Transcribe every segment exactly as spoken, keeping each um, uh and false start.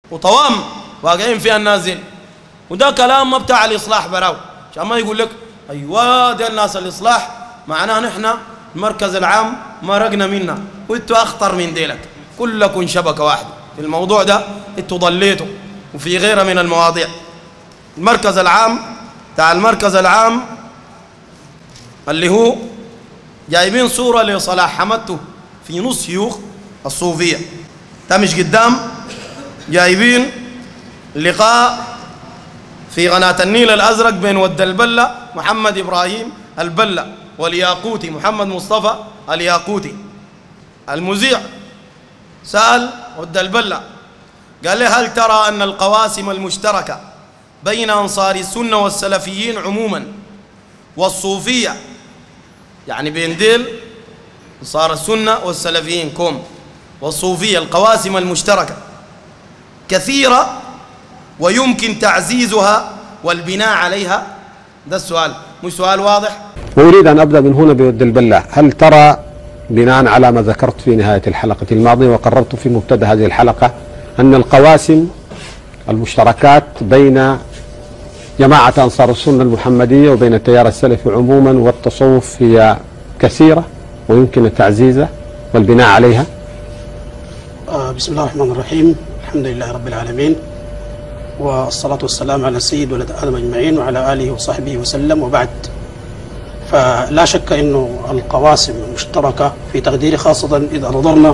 وطوام واقعين فيها الناس دي. وده كلام ما بتاع الإصلاح براو، عشان ما يقول لك أيوة ده الناس الإصلاح معناه نحن المركز العام مرقنا منا وانتوا أخطر من ديلك، كلكم شبكة واحدة في الموضوع ده، انتوا ضليتوا. وفي غيرها من المواضيع. المركز العام بتاع المركز العام اللي هو جايبين صورة لصلاح حمدته في نص شيوخ الصوفية، ده مش قدام، جايبين لقاء في قناة النيل الأزرق بين ود البلة محمد إبراهيم البلة والياقوتي محمد مصطفى الياقوتي. المذيع سأل ود البلة قال له هل ترى أن القواسم المشتركة بين أنصار السنة والسلفيين عموما والصوفية، يعني بين ديل أنصار السنة والسلفيين كوم والصوفية، القواسم المشتركة كثيرة ويمكن تعزيزها والبناء عليها؟ ده السؤال، مش سؤال واضح؟ وأريد أن أبدأ من هنا بود البلة. هل ترى بناء على ما ذكرت في نهاية الحلقة الماضية وقررت في مبتدأ هذه الحلقة أن القواسم المشتركات بين جماعة أنصار السنة المحمدية وبين التيار السلفي عموما والتصوف هي كثيرة ويمكن التعزيز والبناء عليها؟ آه بسم الله الرحمن الرحيم، الحمد لله رب العالمين، والصلاة والسلام على سيد ولد آدم أجمعين وعلى آله وصحبه وسلم، وبعد. فلا شك أنه القواسم المشتركة في تقديري، خاصة إذا نظرنا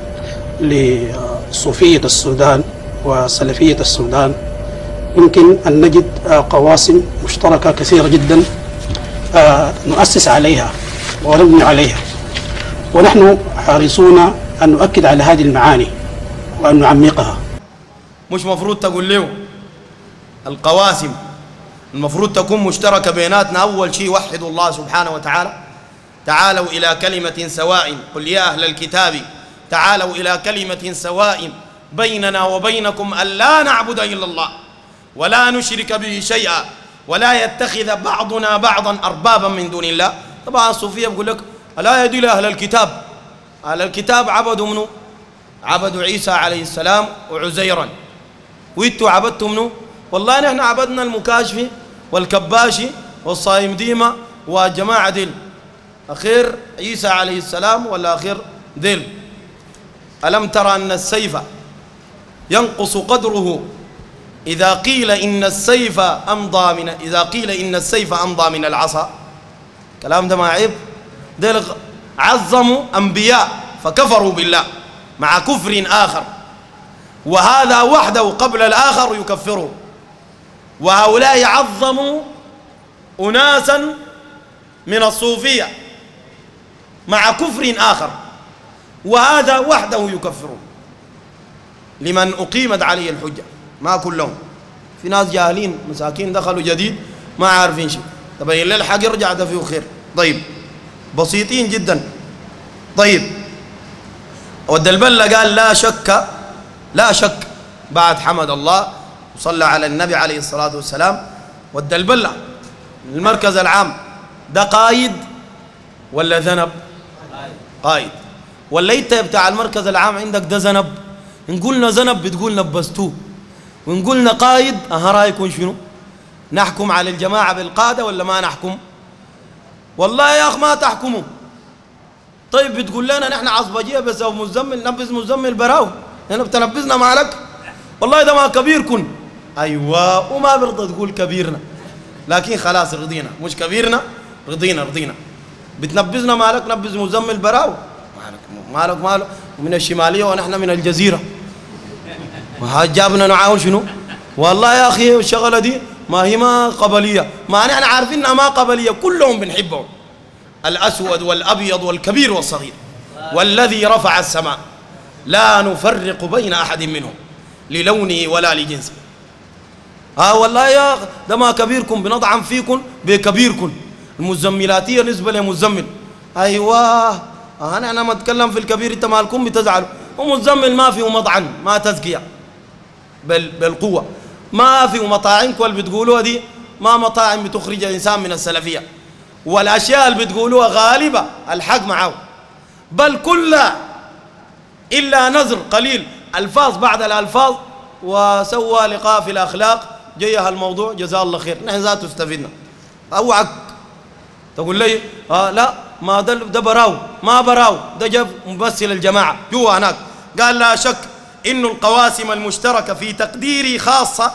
لصوفية السودان وسلفية السودان، يمكن أن نجد قواسم مشتركة كثيرة جدا نؤسس عليها ونبني عليها، ونحن حريصون أن نؤكد على هذه المعاني وأن نعمقها. مش مفروض تقول له القواسم المفروض تكون مشتركة بيناتنا؟ أول شيء وحدوا الله سبحانه وتعالى، تعالوا إلى كلمة سواء، قل يا أهل الكتاب تعالوا إلى كلمة سواء بيننا وبينكم ألا نعبد إلا الله ولا نشرك به شيئا ولا يتخذ بعضنا بعضا أربابا من دون الله. طبعا الصوفية بيقول لك ألا يدل أهل الكتاب، أهل الكتاب عبدوا منه؟ عبدوا عيسى عليه السلام وعزيرا، وإنتوا عبدتوا منه؟ والله نحن عبدنا المكاشفي والكباشي والصايم ديمة وجماعة ديل، أخير عيسى عليه السلام ولا أخير ديل. ألم ترى أن السيف ينقص قدره إذا قيل إن السيف أمضى من إذا قيل إن السيف أمضى من العصا؟ كلام ده ما عيب؟ ديل عظموا أنبياء فكفروا بالله مع كفر آخر، وهذا وحده قبل الآخر يكفره. وهؤلاء عظموا أناسا من الصوفية مع كفر آخر، وهذا وحده يكفره. لمن أقيمت عليه الحجة، ما كلهم، في ناس جاهلين مساكين دخلوا جديد ما عارفين شيء، تبين لي الحق يرجع ده فيه خير. طيب بسيطين جدا. طيب ود البلة قال لا شك لا شك بعد حمد الله وصلى على النبي عليه الصلاة والسلام، ود البلة المركز العام ده قايد ولا ذنب؟ قايد. ولا انت بتاع المركز العام عندك ده ذنب؟ ان قلنا ذنب بتقول نبستوه، وان قلنا قايد اها رايكم شنو؟ نحكم على الجماعة بالقادة ولا ما نحكم؟ والله يا اخ ما تحكموا. طيب بتقول لنا نحن عصبجيه بس او مزمل نبذ مزمل براو، احنا بتنبذنا معلك؟ والله ده ما كبيركن. ايوه، وما برضى تقول كبيرنا، لكن خلاص رضينا، مش كبيرنا رضينا رضينا. بتنبذنا مالك نبذ مزمل براو، مالك مالك مالك من الشماليه ونحن من الجزيره، ما جابنا نعاون شنو؟ والله يا اخي الشغله دي ما هي ما قبليه، ما نحن عارفينها ما قبليه، كلهم بنحبهم، الأسود والأبيض والكبير والصغير، والذي رفع السماء لا نفرق بين أحد منهم للونه ولا لجنسه. ها آه والله يا ده ما كبيركم، بنطعن فيكم بكبيركم. المزملاتية نسبة لمزمل. أيوة آه أنا ما أتكلم في الكبير، أنت مالكم بتزعلوا. ومزمل ما فيه مطعن، ما تزكية بال بالقوة، ما فيه مطاعمكم اللي بتقولوها دي ما مطاعم بتخرج الإنسان من السلفية، والأشياء اللي بتقولوها غالبة الحق معه، بل كلها إلا نذر قليل، ألفاظ بعد الألفاظ وسوى لقاء في الأخلاق جيه الموضوع جزاه الله خير، نحن ذاته استفدنا. أوعك تقول لي آه لا ما ده, ده براو ما براو ده جاب ممثل الجماعة جوا هناك. قال لا شك إنه القواسم المشتركة في تقديري خاصة،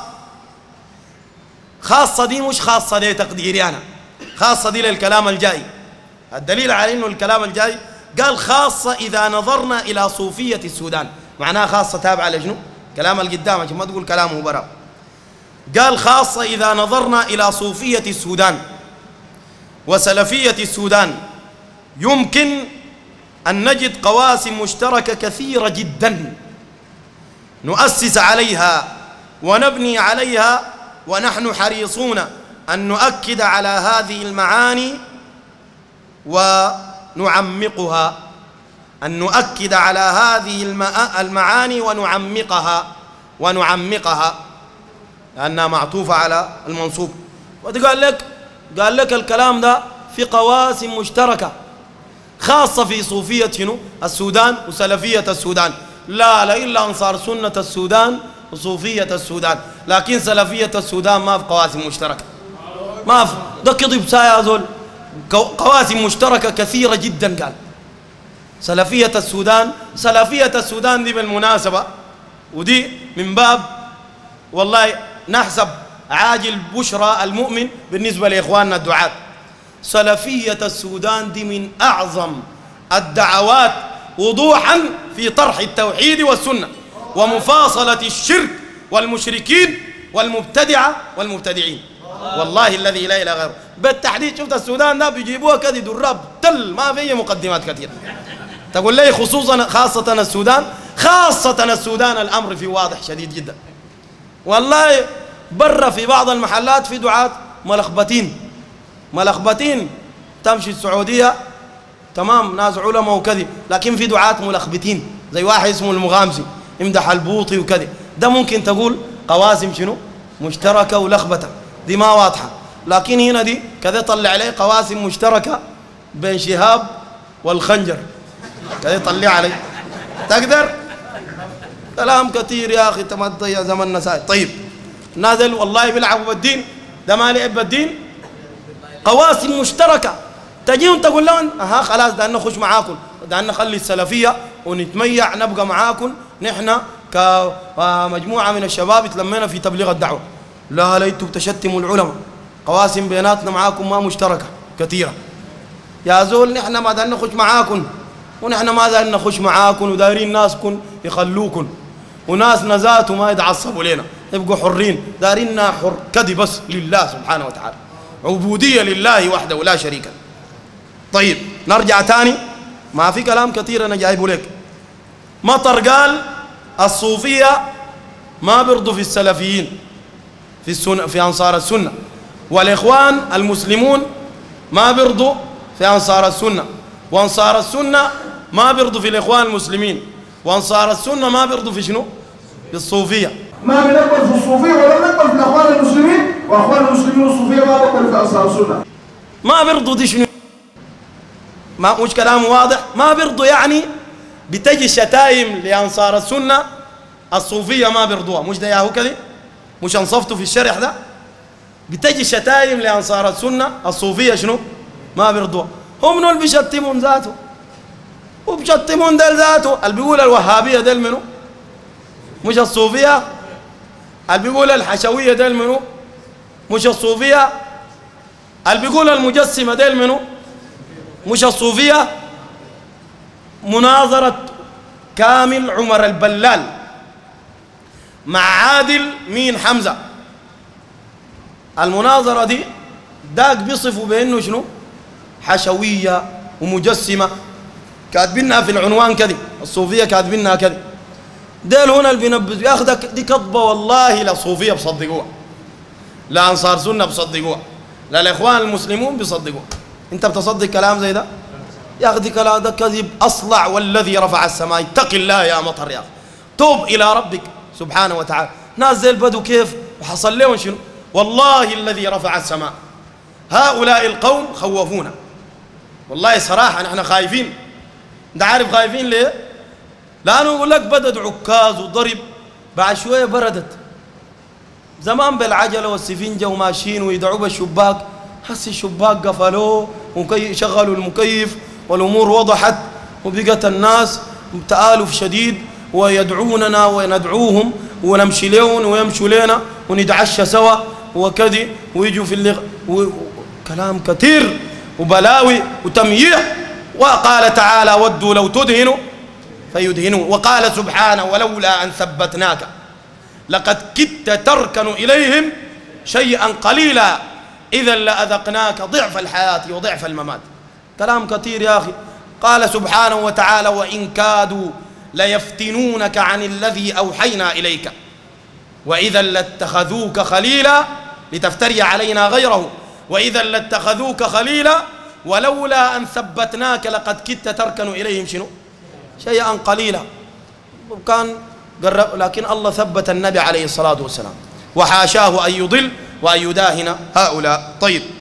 خاصة دي مش خاصة دي تقديري أنا، خاصة دي للكلام الجاي. الدليل على إنه الكلام الجاي قال خاصة إذا نظرنا إلى صوفية السودان، معناها خاصة تابعة لشنو؟ كلام القدام عشان ما تقول كلامه براو. قال خاصة إذا نظرنا إلى صوفية السودان وسلفية السودان يمكن أن نجد قواسم مشتركة كثيرة جدا نؤسس عليها ونبني عليها، ونحن حريصون أن نؤكد على هذه المعاني ونعمقها، أن نؤكد على هذه المعاني ونعمقها ونعمقها لأنها معطوفة على المنصوب. وقال لك قال لك الكلام ده في قواسم مشتركة خاصة في صوفية شنو؟ السودان وسلفية السودان، لا لا إلا أنصار سنة السودان وصوفية السودان، لكن سلفية السودان ما في قواسم مشتركة، ما في. ده كذب سايا زول، قواسم مشتركة كثيرة جدا. قال سلفية السودان، سلفية السودان دي بالمناسبة ودي من باب والله نحسب عاجل بشرى المؤمن بالنسبة لإخواننا الدعاة. سلفية السودان دي من أعظم الدعوات وضوحا في طرح التوحيد والسنة ومفاصلة الشرك والمشركين والمبتدعة والمبتدعين، والله الذي لا إله غيره. بالتحديد شفت السودان ده بيجيبوها كده دراب تل، ما فيه مقدمات كثيرة. تقول لي خصوصا خاصة السودان، خاصة السودان الأمر فيه واضح شديد جدا. والله برا في بعض المحلات في دعاة ملخبتين ملخبتين، تمشي السعودية تمام ناس علماء وكذا، لكن في دعاة ملخبتين زي واحد اسمه المغامسي يمدح البوطي وكذا. ده ممكن تقول قواسم شنو مشتركة ولخبطة، دي ما واضحة. لكن هنا دي كذا طلع عليه قواسم مشتركة بين شهاب والخنجر، كذا طلع عليه تقدر كلام كثير يا أخي تمضي زمن نسائي. طيب نازل والله بيلعبوا بالدين، ده ما لعب بالدين. قواسم مشتركة تجيهم تقول لهم اها خلاص ده نخش معاكم، ده نخلي السلفية ونتميع نبقى معاكم نحن كمجموعة من الشباب تلمينا في تبليغ الدعوة. لا لا انتم بتشتموا العلماء، قواسم بيناتنا معاكم ما مشتركة كثيرة. يا زول نحن ما دارين نخش معاكم، ونحن ما دارين نخش معاكم، ودايرين ناسكم يخلوكم، وناس نزاتوا ما يتعصبوا لنا، يبقوا حرين، داريننا حر كذي بس لله سبحانه وتعالى، عبودية لله وحده ولا شريك له. طيب نرجع تاني، ما في كلام كثير أنا جايبه لك. مطر قال الصوفية ما بيرضوا في السلفيين في السنة في أنصار السنة، والإخوان المسلمون ما بيرضوا في أنصار السنة، وأنصار السنة ما بيرضوا في الإخوان المسلمين، وأنصار السنة ما بيرضوا في شنو؟ في الصوفية. ما بنقبل في الصوفية ولا بنقبل في الأخوان المسلمين، وأخوان المسلمين والصوفية ما بنقبل في أنصار السنة. ما بيرضوا دي شنو؟ ما مش كلام واضح؟ ما بيرضوا يعني بتجي شتايم لأنصار السنة، الصوفية ما بيرضوها، مش ده ياهو كذا؟ مش انصفتوا في الشرح ده؟ بتجي شتايم لأنصار السنة، الصوفية شنو؟ ما بيرضوها. هم نول بيشتمون ذاته وبيشتمون ديل ذاته. اللي بيقول الوهابية ديل منو؟ مش الصوفية. اللي بيقول الحشوية ديل منو؟ مش الصوفية. اللي بيقول المجسمة ديل منو؟ مش الصوفية. مناظرة كامل عمر البلال مع عادل مين حمزة، المناظرة دي داك بيصفوا بأنه شنو؟ حشوية ومجسمة، كاتبينها في العنوان كذي، الصوفية كاتبينها كذي. ديل هنا اللي بينبذ يا أخي دي كذبة والله، لا صوفية بصدقوها، لا أنصار سنة بصدقوها، لا الإخوان المسلمون بصدقوها. أنت بتصدق كلام زي ده؟ يا أخي دي كلام ده كذب أصلع، والذي رفع السماء اتق الله يا مطر يا أخي، توب إلى ربك سبحانه وتعالى. ناس زي البدو كيف وحصل لهم شنو؟ والله الذي رفع السماء هؤلاء القوم خوفونا، والله صراحة نحن خايفين. انت عارف خايفين ليه؟ لأنه يقول لك بدد عكاز وضرب بعد شوية بردت. زمان بالعجلة والسفنجة وماشيين ويدعوا بالشباك، هسي الشباك قفلوه وشغلوا المكيف والأمور وضحت، وبقت الناس تآلف شديد ويدعوننا وندعوهم ونمشي لهم ويمشوا لنا ونتعشى سوا وكذا ويجوا في اللغ... و... كلام كثير وبلاوي وتمييع. وقال تعالى ودوا لو تدهنوا فيدهنون. وقال سبحانه ولولا أن ثبتناك لقد كدت تركن إليهم شيئا قليلا إذا لأذقناك ضعف الحياة وضعف الممات. كلام كثير يا أخي. قال سبحانه وتعالى وإن كادوا ليفتنونك عن الذي أوحينا إليك وإذا لاتخذوك خليلا لتفتري علينا غيره وإذا لاتخذوك خليلا ولولا أن ثبتناك لقد كدت تركن إليهم شنو شيئا قليلا. وكان قرب، لكن الله ثبت النبي عليه الصلاة والسلام وحاشاه أن يضل وأن يداهن هؤلاء. طيب.